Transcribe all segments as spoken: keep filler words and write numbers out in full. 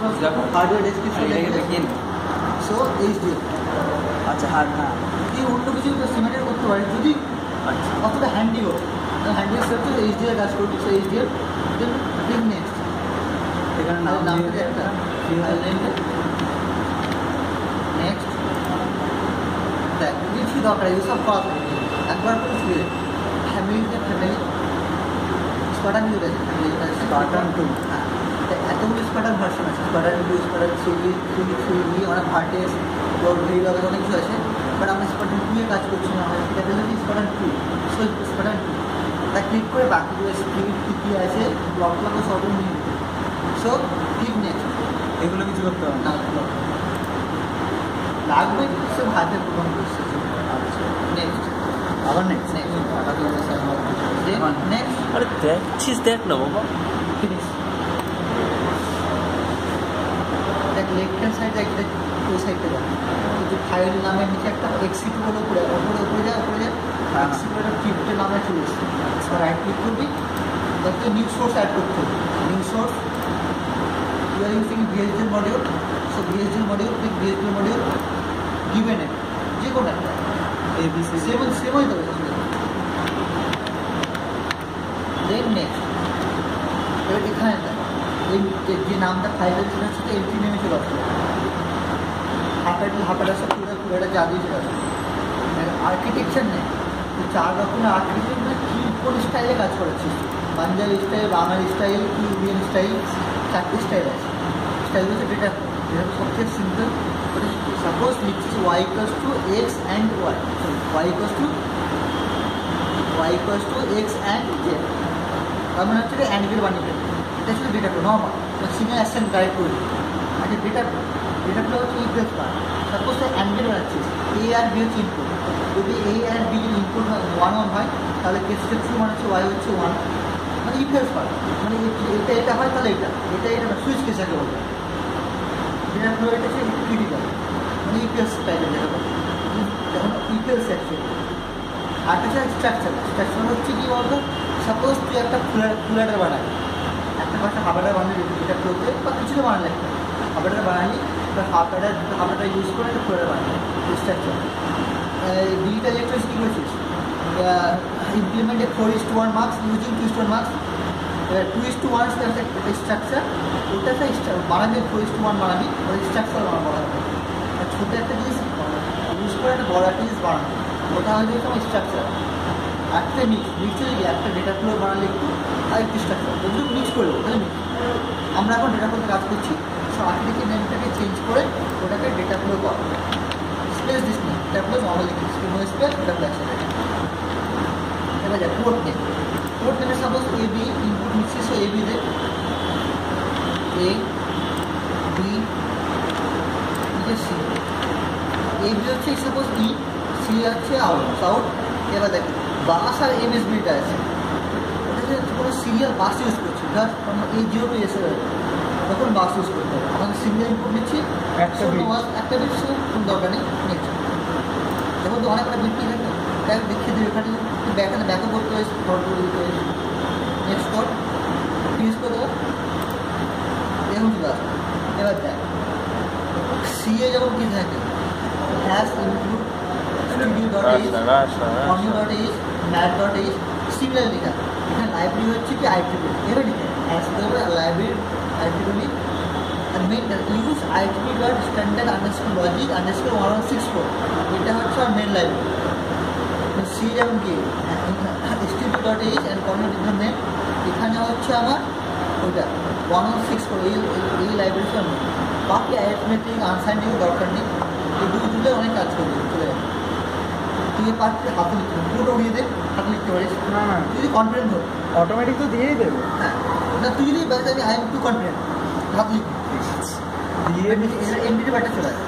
Hardware description so HDF. আচ্ছা হ্যাঁ হ্যাঁ এই অন্য কিছু সিমেন্টের করতে পারি যদি অতটা হ্যান্ডি হোক, হ্যান্ডি সেফটি এইচডিএফ কাজ করবি। সো এইচডিএফ দেন নেক্সট এখানে নাম নাম দিয়ে একটা নেক্সট দেখ কিছু দরকার এই সব করা একবার করে ফিরে ফ্যামিলিতে ফ্যামিলি স্পার্টান ইউজ আছে ফ্যামিলি স্পার্টান টু। হ্যাঁ এতগুলো স্পার্টান ভার্সন আছে, Spartan two, Spartan three, three three অনেক ভার্টেস ভেরিলগ অনেক কিছু আছে। বাট আমরা স্পার্টান টু এ কাজ করছি না, আমরা সেটা পেলে Spartan two. So Spartan two তা ক্লিক করে বাকিগুলো স্ক্রিপ্ট কী কী আছে ব্লক ব্লক সব নিয়ে নিতে। So click next. এগুলো কিছু করতে হবে না লাগবে কিন্তু সব হাতে প্রোগ্রাম করছে। আচ্ছা নেক্সট আবার নেক্সট নেক্সট নেক্সট আরে দেখছিস দেখ না বাবা। ফিনিশ। দেখ লেফট হ্যান্ড সাইডে একটা ওই সাইডটা দেখ কিন্তু ফাইল নামের নিচে একটা এক্সিট বলে উপরে উপরে উপরে যায় উপরে যায় এক্সিট বলে ক্রিপ্টের নামে চলে এসছে। রাইট ক্লিক করবি দেখতে নিউ সোর্স অ্যাড করতে হবে। New source you are using VHDL module. So VHDL module click VHDL module given at যে কোনো একটা এবিসি সেভেন সেভেন দেবে। দেন নেক্সট এবার এখানে দেখ এই যে নামটা ফাইলের ছিল সেটা এন্ট্রি নেমে চলে আসবে। হাফাটা হাফাটা সব পুরো পুরোটা যা দিয়ে চলে আসবে। আর্কিটেকচার নেই চার রকমের আর্কিটেকচার মানে কী কোন স্টাইলে কাজ করেছিস, পাঞ্জাবি স্টাইল, বাঙালি স্টাইল, কি ইন্ডিয়ান স্টাইল, চারটে স্টাইল আছে। স্টাইল হচ্ছে ডেটা যেটা সবচেয়ে সিম্পল। সাপোজ লিখছিস Y equals to X and Y, Y equals to Y equals to X and Z. তার মানে হচ্ছে অ্যান্ড বানিয়ে এটা ছিল data flow normal single action guide করি। আচ্ছা ডেটা ডেটা ফ্লো হচ্ছে ইকুয়ালস পার। সাপোজ অ্যান্ডেল বানাচ্ছিস এ আর বি হচ্ছে ইনপুট, যদি এ আর বি যদি ইনপুট হয় ওয়ান ওয়ান হয় তাহলে কেসটা ট্রু মানে হচ্ছে ওয়াই হচ্ছে ওয়ান মানে ইকুয়ালস পার। মানে এটা এটা হয় তাহলে এটা এটা এটা সুইচ কেস আগে বলবে। ডেটা ফ্লো এটা হচ্ছে ক্রিটিক্যাল মানে ইকুয়ালস টাইপের যেটা বলে যখন ইকুয়ালস অ্যাকচুয়ালি। আর কিছু স্ট্রাকচার স্ট্রাকচার হচ্ছে কি বলতো সাপোজ তুই একটা ফুলার ফুলারের বানাবি একটা পাশে হাবাটা বানাবি এটা ফ্লোতে বা কিছুতে বানালে একটা হাবাটা বানালি এবার হাবাটা হাবাটা ইউজ করে একটা ফুলার বানাবি স্ট্রাকচার। ডিজিটাল ইলেকট্রনিক্স কী করেছিস implement a four is to one mux using two is to one mux. এবার টু ইস টু ওয়ান একটা স্ট্রাকচার ওটা একটা বানাবি ফোর ইস টু ওয়ান বানাবি ওই স্ট্রাকচার বানাবো। আর ছোটো একটা জিনিস ইউজ করে একটা বড় একটা জিনিস বানাবো ওটা হয়ে যাচ্ছে আমার স্ট্রাকচার। একটা মিক্স মিক্স হয়ে গিয়ে একটা ডেটা ফ্লো বানালে একটু আর একটু স্ট্রাকচার ওগুলো মিক্স করবো তাহলে মিক্স। আমরা এখন ডেটা ফ্লোতে কাজ করছি। সো আর্কিটেক্টের নেমটাকে চেঞ্জ করে ওটাকে ডেটা ফ্লো কর স্পেস দিস না ডেটা ফ্লো নর্মাল লিখিস নো স্পেস ডেটা ফ্লো একসাথে। এবার যা পোর্ট নেম পোর্ট নেমে সাপোজ এ বি ইনপুট নিচ্ছি। সো এ বি দে A B C A B হচ্ছে সাপোজ ই সি হচ্ছে আউট আউট। এবার দেখ বাস আর এম এস বিটা আছে ওটা যে কোনো সিরিয়াল বাস ইউজ করছি ধর আমরা এই জিরো টু এসে তখন বাস ইউজ করতে হবে। আমাদের সিরিয়াল ইনপুট নিচ্ছি একটা একটা বিট সে কোনো দরকার নেই। নেক্সট যখন তো অনেক বিট নিয়ে থাকে দেখ দেখিয়ে দেবে এখানে ব্যাখানে ব্যাকআপ করতে হয় ফ্রন্ট করে দিতে হয়। নেক্সট কোড ফিনিশ করে দেবো দেখুন চলে আসবে। এবার দেখ সিএ যখন কী থাকে hash include studio dot h conio dot h math dot h similar লেখা। এখানে লাইব্রেরি হচ্ছে কি আইট্রিপল এবার লিখে হ্যাশ দেবে লাইব্রেরি আইট্রিপলি আর মেন ইউজ আইট্রিপি dot standard underscore logic underscore one one six four এটা হচ্ছে আমার মেন লাইব্রেরি। সি যেমন কি studio dot h and conio different name এখানে হচ্ছে আমার ওইটা ওয়ান ওয়ান সিক্স ফোর এই এই লাইব্রেরি আমি বাকি অ্যারিথমেটিক আনসাইন্টিং দরকার নেই। এই দুটো দিলে অনেক কাজ করবে চলে যাবে। তুই পারছিস হাতে লিখতে পুরোটা উড়িয়ে দে হাতে লিখতে পারিস না না তুই যদি কনফিডেন্ট হোক অটোমেটিক তো দিয়েই দেবে। হ্যাঁ না তুই যদি বলতে আমি আই এম টু কনফিডেন্ট হাত লিখ দিয়ে এনটিটি বাটে চলে আসে।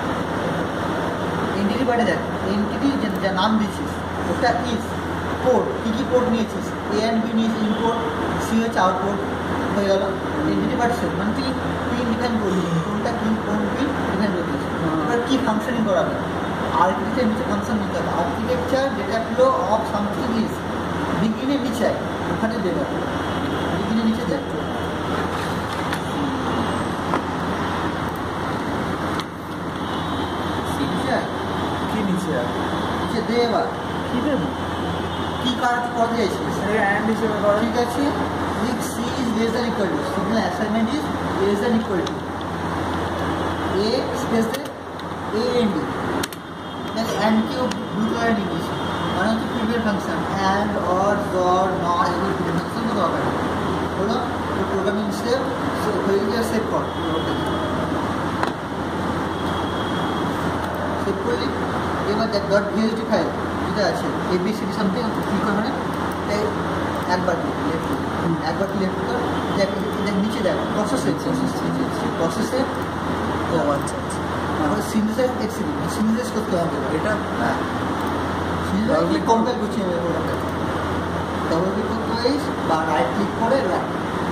এনটিটি বাটে দেখ এনটিটি যা নাম দিয়েছিস ওটা ইজ কোড কী কী কোড নিয়েছিস এ অ্যান্ড বি নিয়েছিস ইনপোর্ট সি হচ্ছে আউটপুট হয়ে গেল। এনটিটি বাটে মানে তুই তুই ডিফাইন করলি কোনটা কী কোন কী ডিফাইন করছিস এবার কী ফাংশনিং করাবে। আর্কিটেকচার নিচে ফাংশন নিতে হবে। Architecture data flow of something is বিগিনের নিচে ওখানে দেবে বিগিনের নিচে দেখ দে এবার কি দেবো? কি কাজ করতে যাচ্ছিস অ্যান্ড হিসেবে করো। ঠিক আছে if c is less than equal to signal assignment is less than equal to a space the a and d then and কেও দুটো লাইন ইংলিশ মানে হচ্ছে previous function and or or not এগুলো previous function তো দরকার হলো তো programming step হয়ে গিয়ে সেভ কর সেভ করলি এবার দেখ ডট ভিএসডি ফাইল যেটা আছে এবিসিডি সামথিং ক্লিক করে মানে একবার লেফট একবার লেফট কর দেখ দেখ নিচে দেখ প্রসেসে প্রসেসে ও আচ্ছা আচ্ছা আমাদের সিনথেসাইজ এক্সিডি সিনথেসাইজ করতে হবে এটা হ্যাঁ সিনথেসাইজ কি কম্পাইল করছি আমি প্রোগ্রামটা ডবল ক্লিক করতে পারিস বা রাইট ক্লিক করে রাইট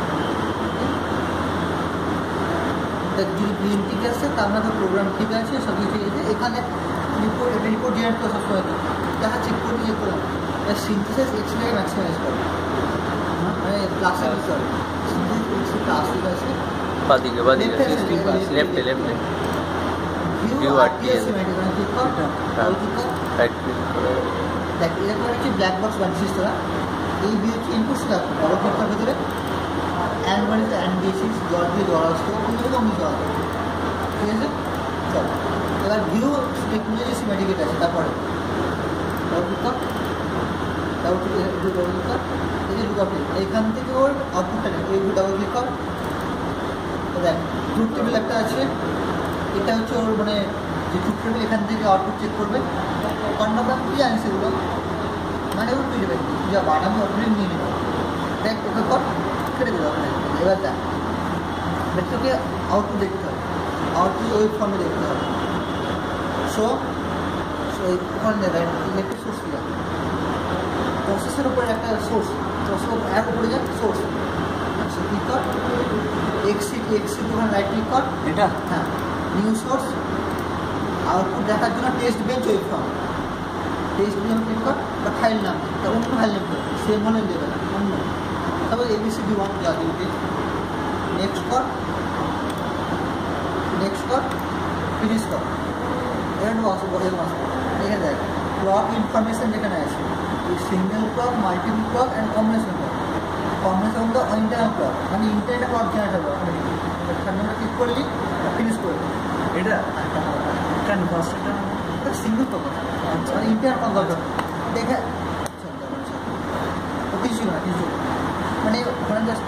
দেখ যদি প্রিন্ট ঠিক আছে তার মানে প্রোগ্রাম ঠিক আছে সব কিছু ঠিক আছে এখানে রিপোর্ট এটা রিপোর্ট জেনারেট করে সবসময় দেখা চেক করে চেক করে সিনথেসাইজ এক্সিডিকে ম্যাক্সিমাইজ করে মানে ক্লাসে বিষয় সিনথেসাইজ এক্সি ক্লাস ঠিক আছে বাদিকে বাদিকে লেফটে লেফটে ভিউ View আর R T T S S M এটা ক্লিক কর হ্যাঁ। ক্লিক কর রাইট ক্লিক করে দেখ এরকম হচ্ছে ব্ল্যাক বক্স বানিয়েছিস তোরা এই ভিউ হচ্ছে ইনপুট স্ল্যাব ডবল ক্লিক করার ভিতরে অ্যান্ড মানে অ্যান্ড দিয়েছিস জল দিয়ে জল আসতো কিন্তু কমই জল ঠিক আছে চল এবার ভিউ টেকনোলজি সিমেটিকেট আছে তারপরে ডবল ক্লিক কর ডবল ক্লিক ডবল ক্লিক কর এই যে লুকআপ এইখান থেকে ওর আউটপুটটা নেই এই ডবল ক্লিক কর দেখ ট্রুথ টেবিল একটা আছে এটা হচ্ছে ওর মানে যে ট্রুথ টেবিল এখান থেকে আউটপুট চেক করবে কন্ডাক্ট কী জানিস এগুলো মানে ওর পেয়ে যাবেন যা বানাবি অটোমেটিক নিয়ে নেবে দেখ ওকে কর কেটে দেবে আপনার এবার দেখ তোকে আউটপুট দেখতে হবে আউটপুট ওই ফর্মে দেখতে হবে সো সো ওখানে দেবেন ইলেকট্রিক সোর্স কী আছে প্রসেসের উপরে একটা সোর্স প্রসেসের অ্যাপ উপরে যায় সোর্স আচ্ছা ক্লিক কর এক্সিট এক্সিট ওখানে রাইট ক্লিক কর এটা হ্যাঁ নিউ সোর্স আউটপুট দেখার জন্য test bench wave form test bench click কর বা ফাইল নাম তা অন্য ফাইল নাম দেবে সেম হলে দেবে না অন্য তারপর এবিসিডি ওয়ান যা দিবে নেক্সট কর নেক্সট কর ফিনিশ কর এরকম আসবো এরকম আসবো এখানে দেখ ক্লক ইনফরমেশন যেখানে আছে single clock multiple clock and combination clock combination তো ইন্টারনাল ক্লক মানে ইন্টারনেট ক্লক জেনারেট হবে অটোমেটিক ক্লিক করলি ফিনিশ করলি এটা কেন ফার্স্টটা এটা সিঙ্গেল ক্লক আচ্ছা মানে ইন্টারনাল ক্লক দরকার দেখে ও কিছু না কিছু মানে ওখানে জাস্ট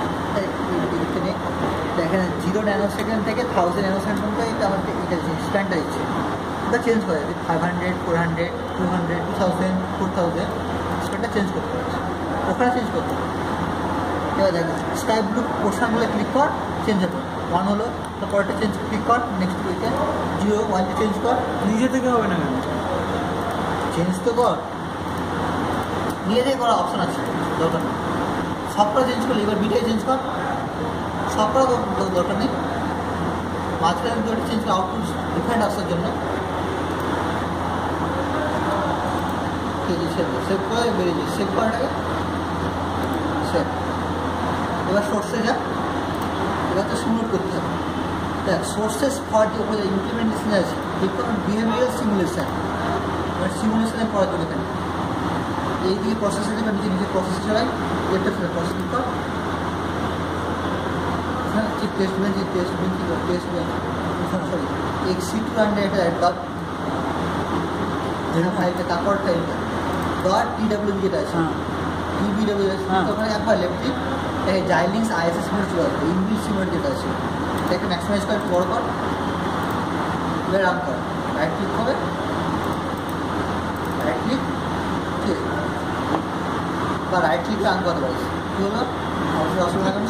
দেখেন জিরো ন্যানো সেকেন্ড থেকে থাউজেন্ড ন্যানো সেকেন্ড পর্যন্ত এটা আমার এটা স্প্যানটা দিচ্ছে ওটা চেঞ্জ করে five hundred four hundred two hundred two thousand four thousand স্প্যানটা চেঞ্জ করতে পারছে ওখানে চেঞ্জ করতে হবে এবার দেখেন স্কাই ব্লু পোর্শনগুলো ক্লিক কর চেঞ্জ হবে ওয়ান হলো তারপরটা চেঞ্জ ক্লিক কর নেক্সট উইকে জিরো ওয়ানটা চেঞ্জ কর নিজে থেকে হবে না কেন? চেঞ্জ তো কর নিজে থেকে করার অপশন আছে দরকার নেই সবটা চেঞ্জ করলি এবার বিটাই চেঞ্জ কর সবটা দরকার নেই মাঝখানে দুটো চেঞ্জ করে আউটপুট ডিফারেন্ট আসার জন্য ঠিক আছে সেভ করে বেরিয়ে যাই সেভ করাটাকে সেভ এবার সোর্সে যা এবার তো সিমুলেট করতে হবে দেখ সোর্সেস ফর যে উপরে ইমপ্লিমেন্টেশন আছে ঠিক বিহেভিয়ারাল সিমুলেশন এবার সিমুলেশনে পড়া চলে এখানে এই দিকে প্রসেসে দেবে নিজে নিজে প্রসেসে চালাই একটা প্রসেস কর হ্যাঁ যে টেস্ট বেঞ্চ যে টেস্ট বেঞ্চ কী টেস্ট বেঞ্চ সরি এক্সিট রানটা এটা ডট যেটা ফাইলটা তারপর ফাইলটা ডট টিডাব্লিউ যেটা আছে টিবিডাব্লিউ আছে ওখানে একবার লেফট ক্লিক জাইলিংস আইএসএস সিমেন্ট চলে আসবে ইংলিশ সিমেন্ট যেটা আছে এটাকে ম্যাক্সিমাইজ করে বড় কর এবার রান কর রাইট ক্লিক করে রাইট ক্লিক ঠিক আছে বা রাইট ক্লিক রান করতে পারিস কী হলো আউটপুট অসুবিধা কেন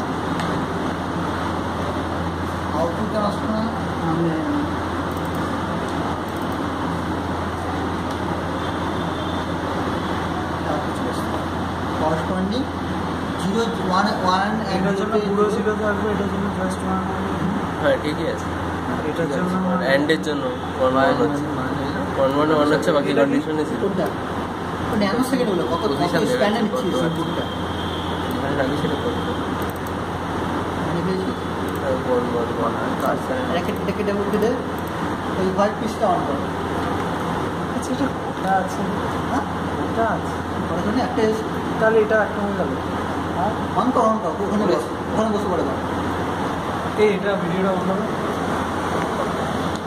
আউটপুট কেন অসুবিধা আমি করসপন্ডিং জিরো ওয়ান ওয়ান এটার জন্য পুরো জিরো থাকবে, এটার জন্য জাস্ট ওয়ান। হ্যাঁ ঠিকই আছে। এটার জন্য অ্যান্ডের জন্য ওয়ান ওয়ান হচ্ছে ওয়ান ওয়ান ওয়ান হচ্ছে বাকি কন্ডিশনে ছিল। কোনটা ন্যানো সেকেন্ড হলো কত কত স্প্যানে নিচ্ছি ইনপুটটা যেখানে রাখি সেটা করতে ওয়ান ওয়ান ওয়ান আর কাজ রেখে রেখে দেবো ওই হোয়াইট পিসটা অন করো। আচ্ছা এটা এটা আছে হ্যাঁ এটা আছে ওটার জন্য একটা এসে তাহলে এটা একটা হয়ে গেল অন কর অন কর ওখানে বসে ওখানে বসে পড়ে দাও এই এটা ভিডিওটা বন্ধ করো